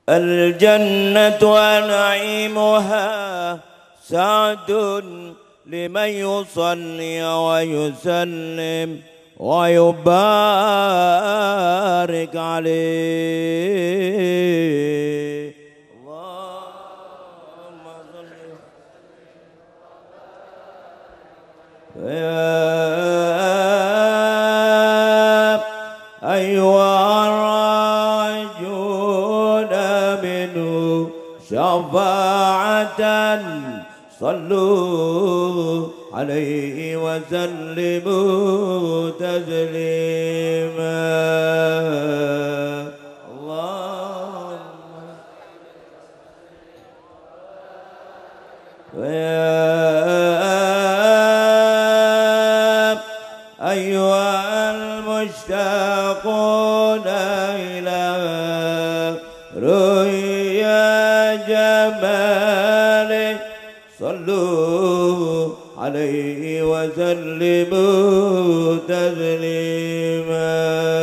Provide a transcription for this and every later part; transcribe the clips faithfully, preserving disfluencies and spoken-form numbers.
الجنة ونعيمها سعد لمن يصلي ويسلم ويبارك عليه. اللهم صل يا أيها الراجون منه شفاعة صلوا عليه وسلموا تسليما. اللهم يا أيها المشتاقون إلى رؤيا جماله صلوا عليه وسلموا تسليما.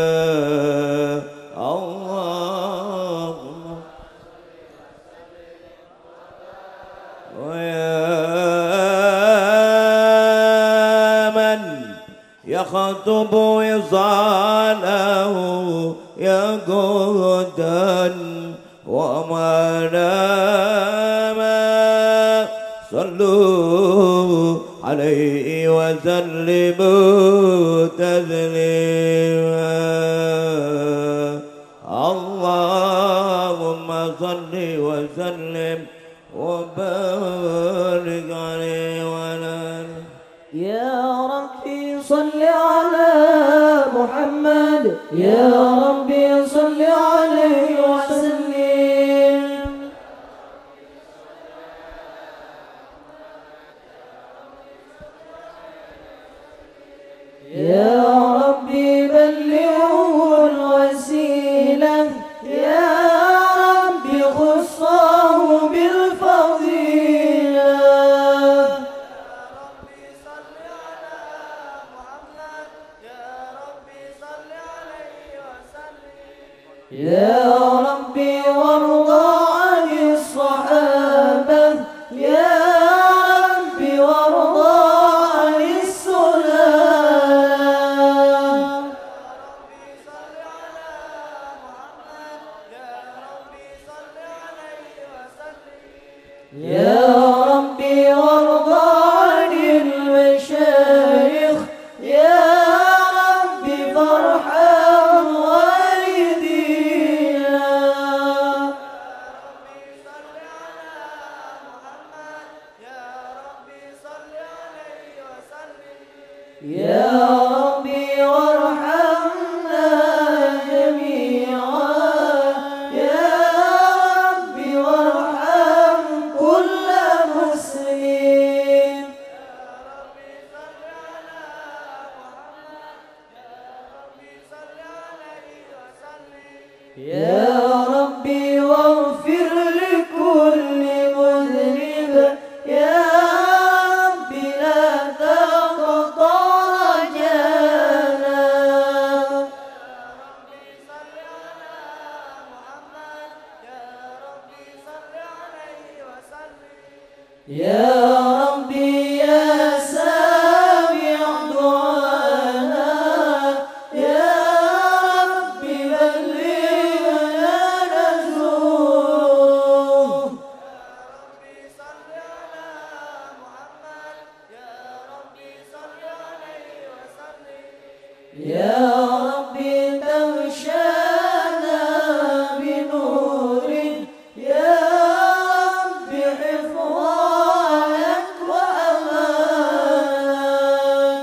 اللهم ويا من يخطب وصاله يقودا وما نام صلوا عليه وسلموا تسليما. اللهم صل وسلم وبارك عليه وعلى آله. يا ربي صل على محمد، يا ربي صل عليه وسلم. يا ربي بلغه الوسيلة، يا ربي خصه بالفضيلة. يا ربي وارضى عن الصحابة، يا ربي وارضى عن السلام. يا ربي وارضى عن المشايخ، يا ربي فارحم والدينا. يا ربي وارحمنا جميعا، يا ربي وارحم كل مسلم. يا ربي واغفر لكل مذنب، يا ربي لا تقطع رجانا. يا ربي يا سامع دعانا، يا ربي بلغنا نزوره. يا ربي تغشانا بنور، يا ربي حفظانك وأمانك.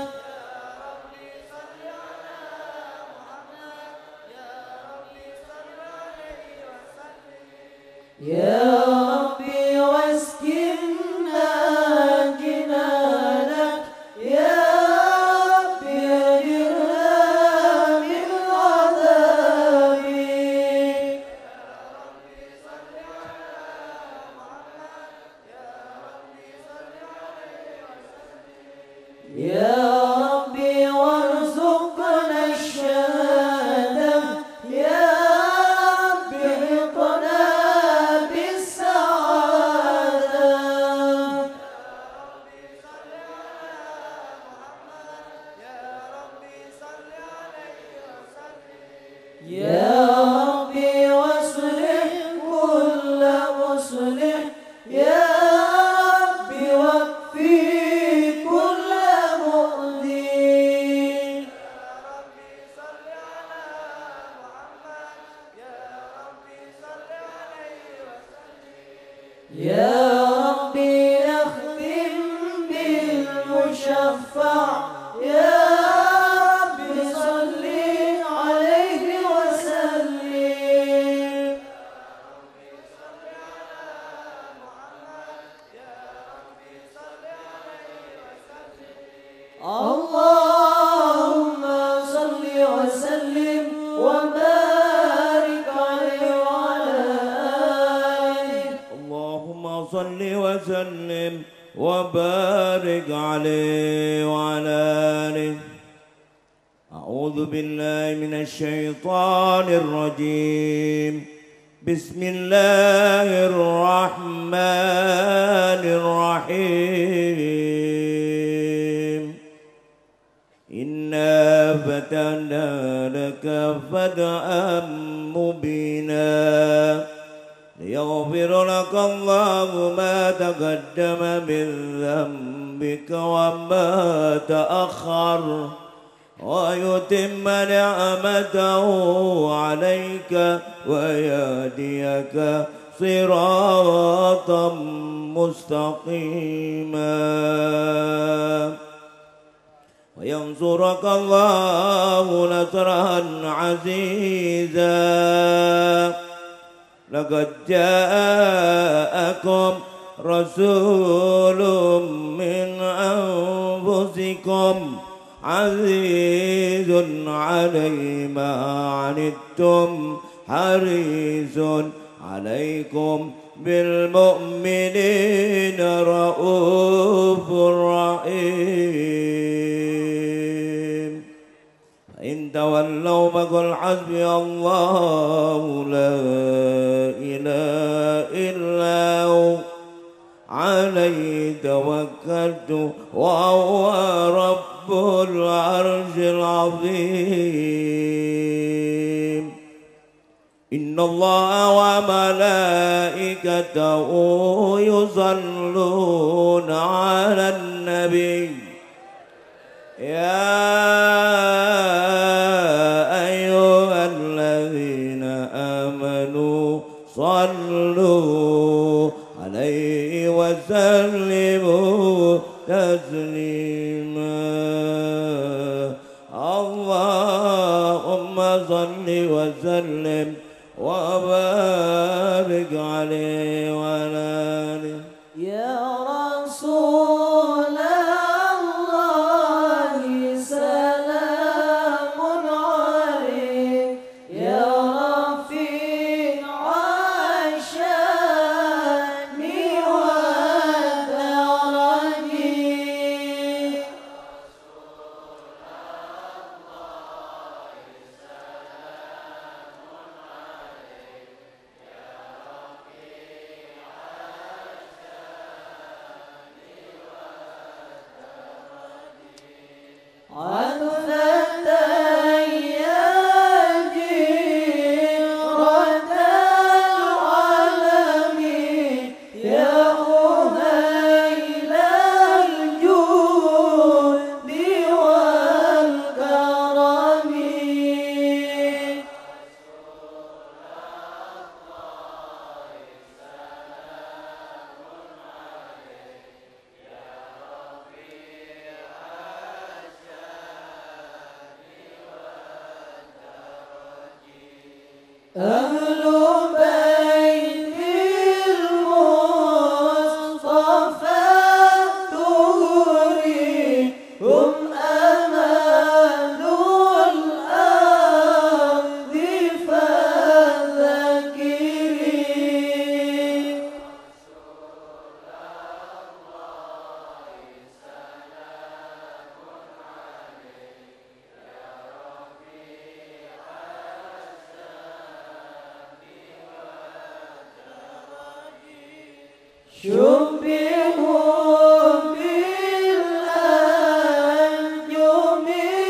يا ربي واسكننا جنانك، يا ربي أجرنا من عذابك. يا ربي وارزقنا الشهادة، يا ربي حطنا يا ربي نختم بالمشفع يا ربي صل عليه وسلم. اللهم صل وسلم وبارك عليه وعلى آله. اللهم صل وسلم وبارك عليه وعلى آله. أعوذ بالله من الشيطان الرجيم. بسم الله الرحمن الرحيم. إنا فتحنا لك فتحا مبينا ليغفر لك الله ما تقدم من ذنبك وما تأخر ويتم نعمته عليك ويهديك صراطا مستقيما وينصرك الله نصرا عزيزا. لقد جاءكم رسول من أنفسكم عزيز عليه ما عنتم حريص عليكم بالمؤمنين رؤوف رحيم. فإن تولوا فقل حسبي الله لا إله إلا هو عليه توكلت وهو رب العرش العظيم. إن الله وملائكته يصلون على النبي يا أيها الذين آمنوا صلوا عليه وسلموا تسليما. اللهم صل وسلم وبارك عليه وعلى آله. يا رسول الله سلام عليك يا رفيع الشان والدرج. أهل بيت المصطفى الطهر هم أمان الأرض فالذاكرين. شبهوا بالأنجم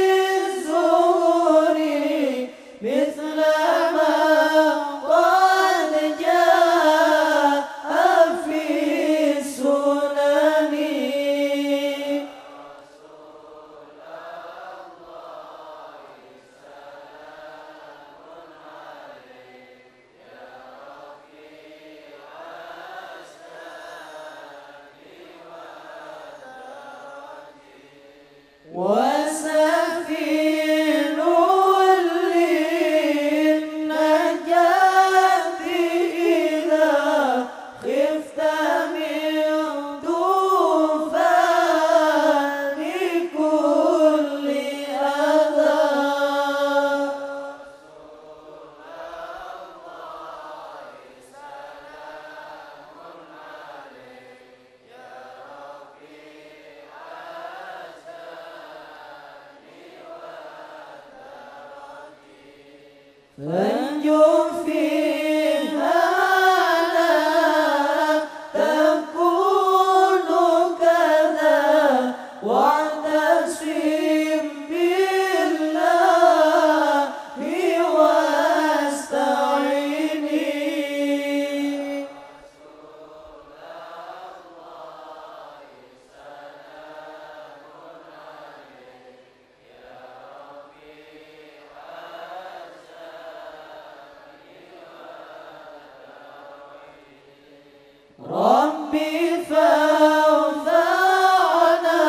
الزهر مثل ما قد جاء في السنن. أنجو فيها لا تكون كذا واعتصم بالله واستعيني ربي فانفعنا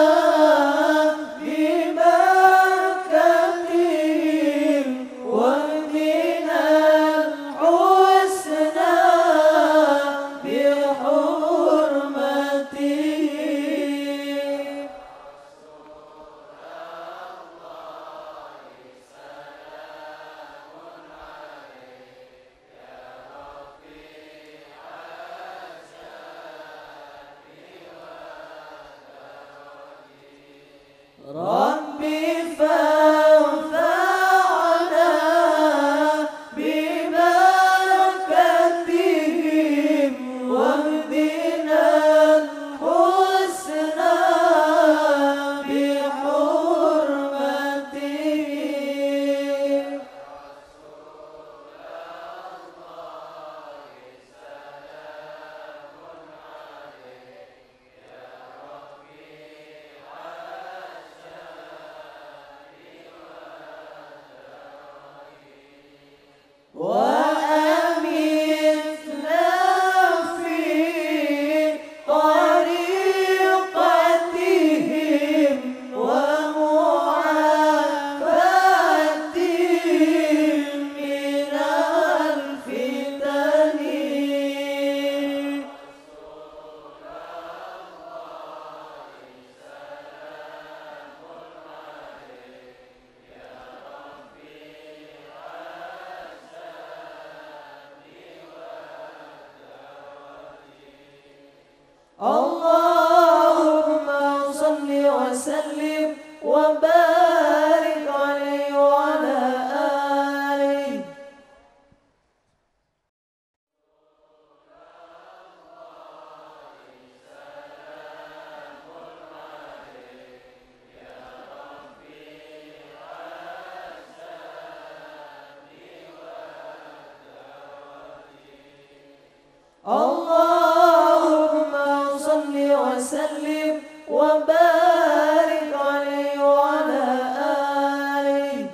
ببركتهم واهدنا الحسنى بحرمتهم ربي فانفعنا ببركتهم واهدنا الحسنى بحرمتهم وأمتنا في طريقتهم ومعافاتهم من الفتن اللهم صل وسلم وبارك عليه وعلى آله اللهم صل وسلم وبارك عليه وعلى آله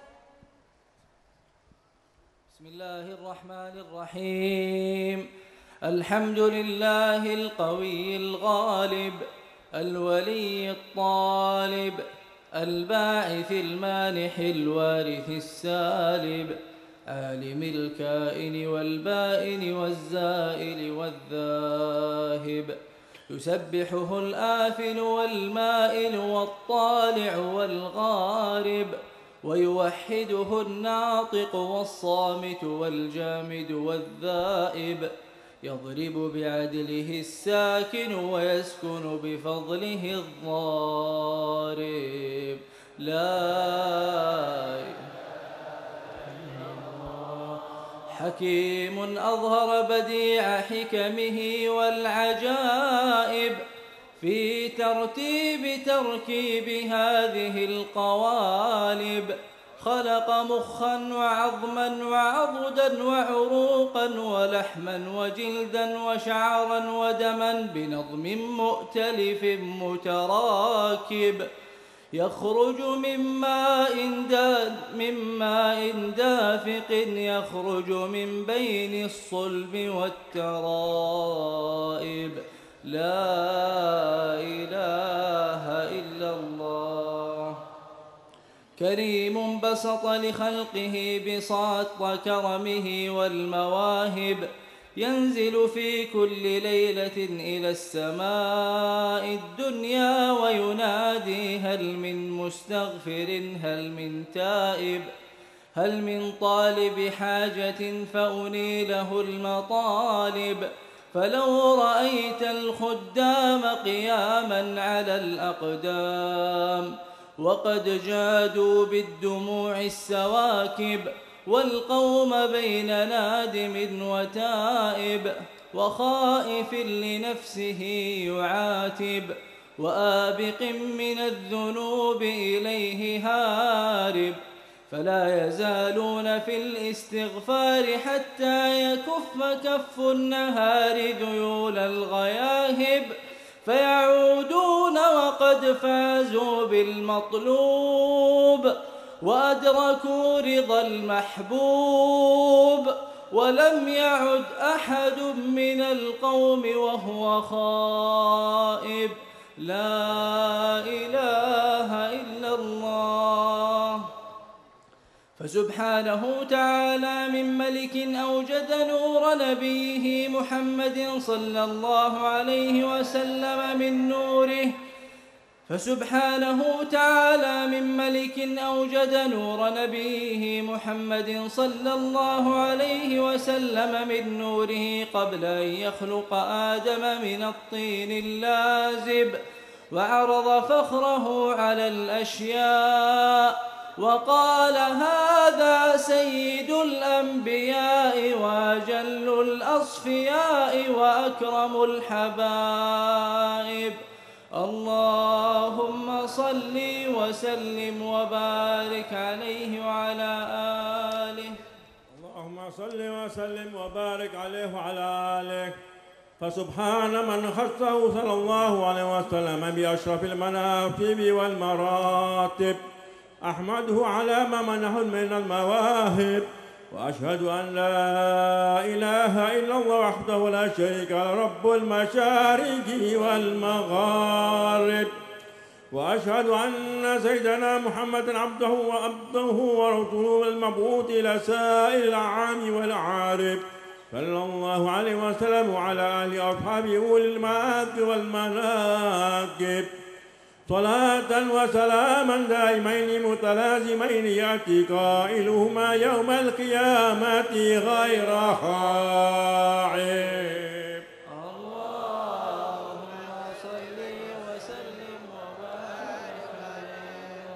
بسم الله الرحمن الرحيم. الحمد لله القوي الغالب الولي الطالب الباعث المانح الوارث السالب عالم الكائن والبائن والزائل والذاهب يسبحه الآفل والمائل والطالع والغارب ويوحده الناطق والصامت والجامد والذائب يضرب بعدله الساكن ويسكن بفضله الضارب. لا حكيم أظهر بديع حكمه والعجائب في ترتيب تركيب هذه القوالب خلق مخا وعظما وعضدا وعروقا ولحما وجلدا وشعرا ودما بنظم مؤتلف متراكب يخرج من ماء من ماء دافق يخرج من بين الصلب والترائب. لا إله إلا الله. كريم بسط لخلقه بساط كرمه والمواهب ينزل في كل ليلة إلى السماء الدنيا وينادي هل من مستغفر هل من تائب هل من طالب حاجة فأنيله المطالب. فلو رأيت الخدام قياما على الأقدام وقد جادوا بالدموع السواكب والقوم بين نادم وتائب وخائف لنفسه يعاتب وآبق من الذنوب إليه هارب فلا يزالون في الاستغفار حتى يكف كف النهار ذيول الغياهب فيعودون وقد فازوا بالمطلوب وأدركوا رضا المحبوب ولم يعد أحد من القوم وهو خائب لا إله إلا الله. فسبحانه تعالى من ملك أوجد نور نبيه محمد صلى الله عليه وسلم من نوره فسبحانه تعالى من ملك أوجد نور نبيه محمد صلى الله عليه وسلم من نوره قبل أن يخلق آدم من الطين اللازب وعرض فخره على الأشياء وقال هذا سيد الأنبياء وأجل الأصفياء وأكرم الحبائب. اللهم صل وسلم وبارك عليه وعلى آله. اللهم صل وسلم وبارك عليه وعلى آله. فسبحان من خصه صلى الله عليه وسلم بأشرف المناقب والمراتب أحمده على ما منه من المواهب وأشهد أن لا إله إلا الله وحده لا شريك له رب المشارق والمغارب وأشهد أن سيدنا محمدا عبده وعبده ورسوله المبعوث إلى سائر الأعام والأعارب صلى الله عليه وسلم وعلى آله وأصحابه أولي المآكل والمناكب صلاة وسلاما دائمين متلازمين يأتي قائلهما يوم القيامة غير خائب. اللهم صل وسلم وبارك عليه.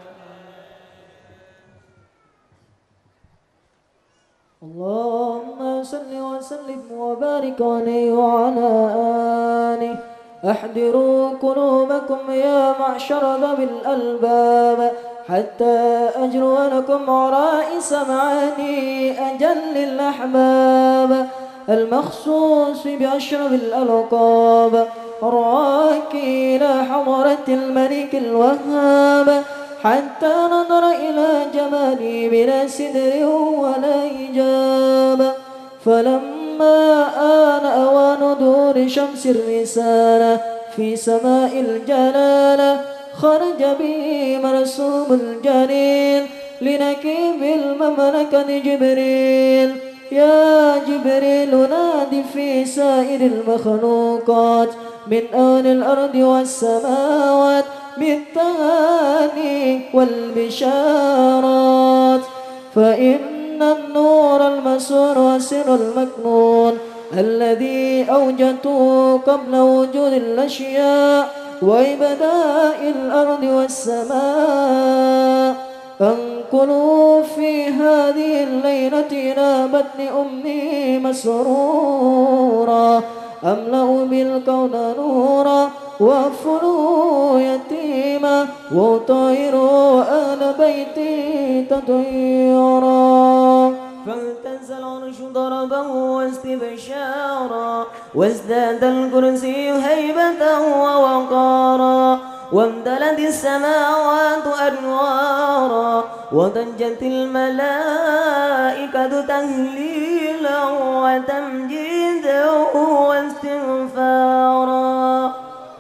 اللهم صل وسلم وبارك عليه وعلى آله. احضروا قلوبكم يا معشر ذوي الألباب حتى أجرو لكم عرائس معاني أجل الأحباب المخصوص بأشرف الألقاب الراكي إلى حضرة الملك الوهاب حتى نظر إلى جمالي بلا سدر ولا إجاب. فلما آن أوان دور شمس الرسالة في سماء الجلالة خرج به مرسوم الجليل لنكيب المملكة جبريل. يا جبريل نادي في سائر المخلوقات من أهل الأرض والسماوات بالتهاني والبشارات فإن النور المسور والسر المكنون الذي أوجدته قبل وجود الأشياء وإبداء الأرض والسماء انقلوا في هذه الليلة إلى بطن أمي مسرورا أملأ بالكون نورا وأغفروا يتيما وطهروا أهل بيتي تطهيرا. فاهتز العرش ضربا واستبشارا وازداد الكرسي هيبة ووقارا وامتلت السماوات أنوارا وضجت الملائكة تهليلا وتمجيدا واستغفارا.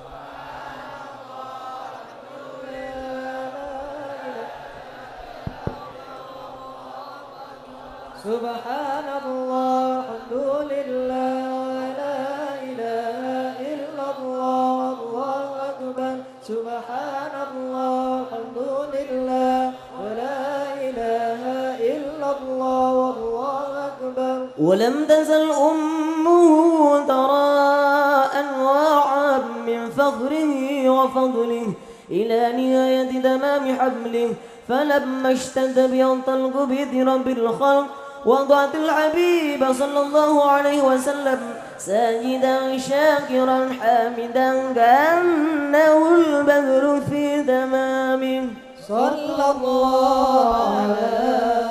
سبحان الله الحمد لله لا إله إلا الله الله أكبر. سبحان الله الحمد لله ولا إله إلا الله والله أكبر. ولم تزل أمه ترى أنواعا من فخره وفضله إلى نهاية تمام حبله فلما اشتد بي الطلق بإذن رب الخلق وضعت الحبيب صلى الله عليه وسلم ساجدا شاكرا حامدا كأنه البدر في تمامه. صلى الله على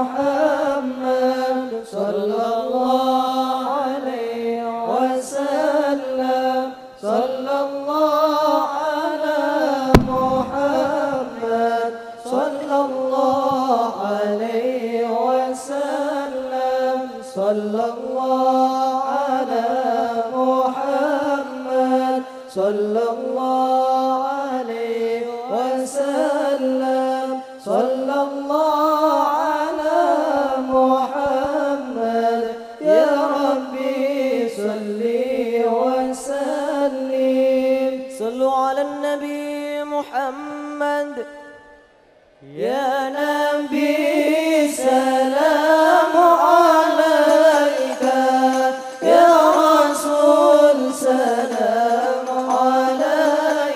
محمد صلى الله عليه وسلم. صلى الله على محمد صلى الله عليه وسلم. صلى الله على محمد صلى الله عليه وسلم. صلى الله على محمد يا ربي صلي وسلم. صلوا على النبي محمد. يا نبي سلام عليك، يا رسول سلام عليك.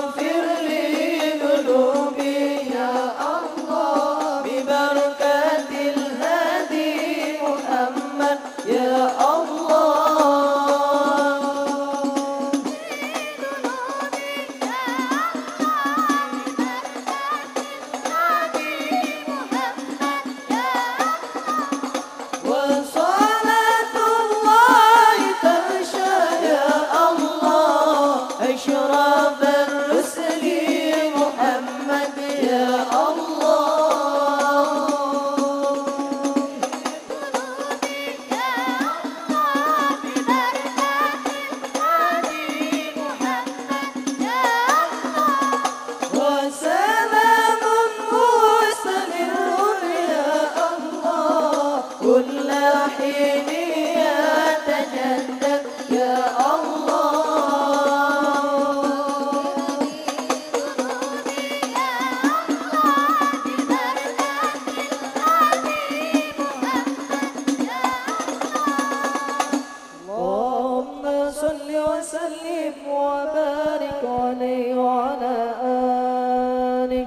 واغفر لي ذنوبي يا الله ببركة الهادي محمد يا الله وصلاة الله تغشى يا الله أشرف الرسل محمد يا الله وسلام مستمر يا الله كل حين يتجدد يا الله اللهم صل وسلم وبارك عليه وعلى آله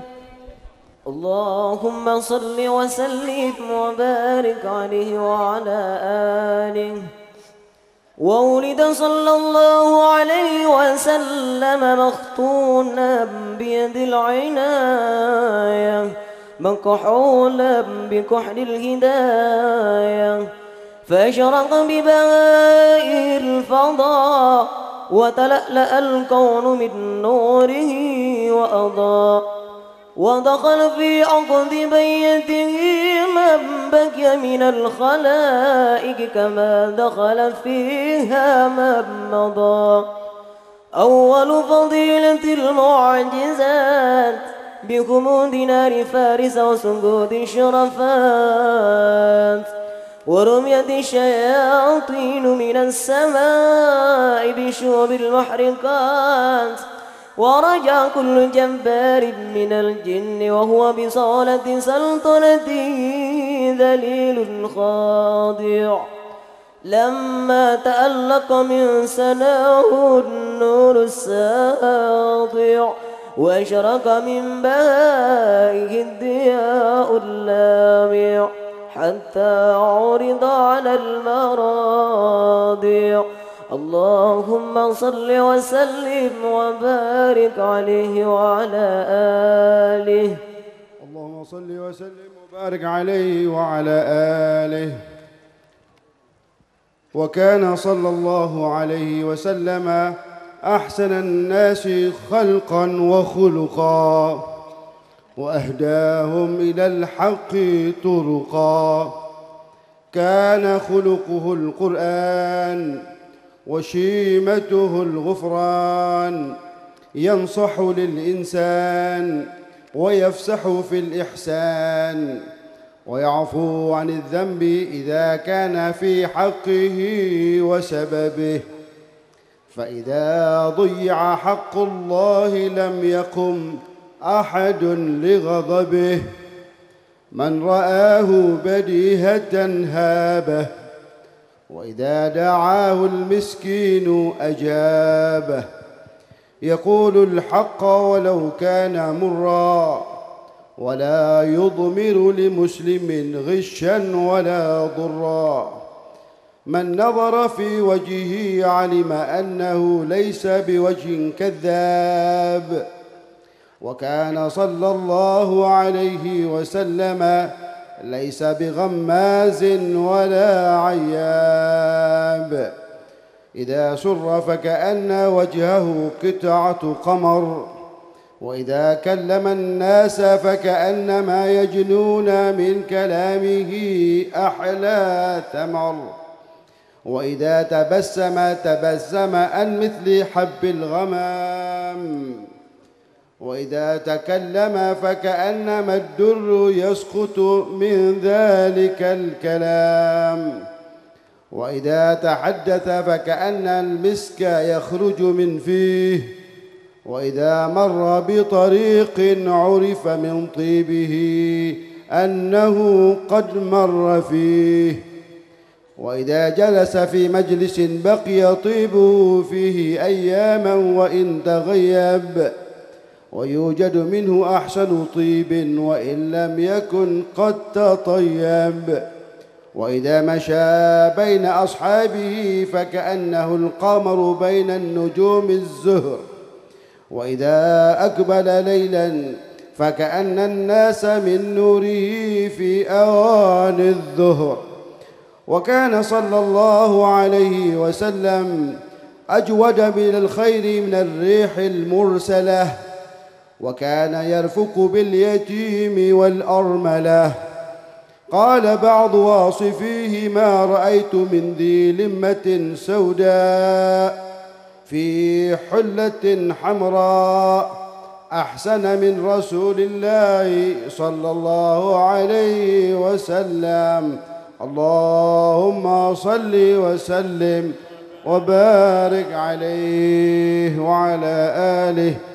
اللهم صل وسلم وبارك عليه وعلى آله. وولد صلى الله عليه وسلم مختونا بيد العناية مكحولا بكحل الهداية فأشرق ببهاء الفضاء وتلألأ الكون من نوره وأضاء ودخل في عقد بيته من بكي من الخلائق كما دخل فيها من مضى. أول فضيلة المعجزات بخمود نار فارس وسجود الشرفات ورمية الشياطين من السماء بشوب المحرقات ورجع كل جبار من الجن وهو بصولة سلطنته ذليل خاضع لما تألق من سناه النور الساطع وأشرق من بهائه الضياء اللامع حتى عرض على المراضع. اللهم صل وسلم وبارك عليه وعلى آله. اللهم صل وسلم وبارك عليه وعلى آله. وكان صلى الله عليه وسلم أحسن الناس خلقا وخلقا وأهداهم إلى الحق طرقا. كان خلقه القرآن وشيمته الغفران ينصح للإنسان ويفسح في الإحسان ويعفو عن الذنب إذا كان في حقه وسببه. فإذا ضيع حق الله لم يقم أحد لغضبه. من رآه بديهة هابه وإذا دعاه المسكين أجابه. يقول الحق ولو كان مرا ولا يضمر لمسلم غشا ولا ضرا. من نظر في وجهه علم أنه ليس بوجه كذاب. وكان صلى الله عليه وسلم ليس بغماز ولا عياب. إذا سر فكأن وجهه قطعة قمر وإذا كلم الناس فكأنما يجنون من كلامه أحلى ثمر وإذا تبسم تبسم عن مثل حب الغمام وإذا تكلم فكأنما الدر يسقط من ذلك الكلام وإذا تحدث فكأن المسك يخرج من فيه وإذا مر بطريق عرف من طيبه أنه قد مر فيه وإذا جلس في مجلس بقي طيبه فيه أياما وإن تغيب ويوجد منه أحسن طيب وإن لم يكن قد تطيب. وإذا مشى بين أصحابه فكأنه القمر بين النجوم الزهر، وإذا أقبل ليلا فكأن الناس من نوره في أوان الظهر. وكان صلى الله عليه وسلم أجود من الخير من الريح المرسلة، وكان يرفق باليتيم والأرملة. قال بعض واصفيه: ما رأيت من ذي لمة سوداء في حلة حمراء أحسن من رسول الله صلى الله عليه وسلم. اللهم صل وسلم وبارك عليه وعلى آله